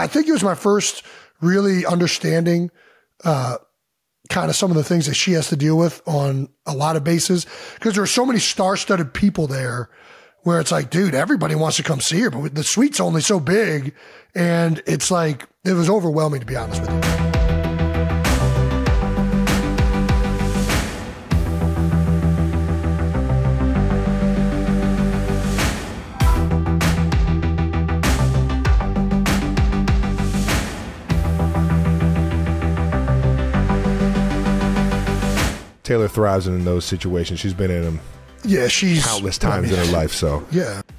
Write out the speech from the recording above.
I think it was my first really understanding kind of some of the things that she has to deal with on a lot of bases, because there are so many star-studded people there where it's like, dude, everybody wants to come see her, but the suite's only so big. And it's like, it was overwhelming, to be honest with you. Taylor thrives in those situations. She's been in them she's countless times in her life. So yeah.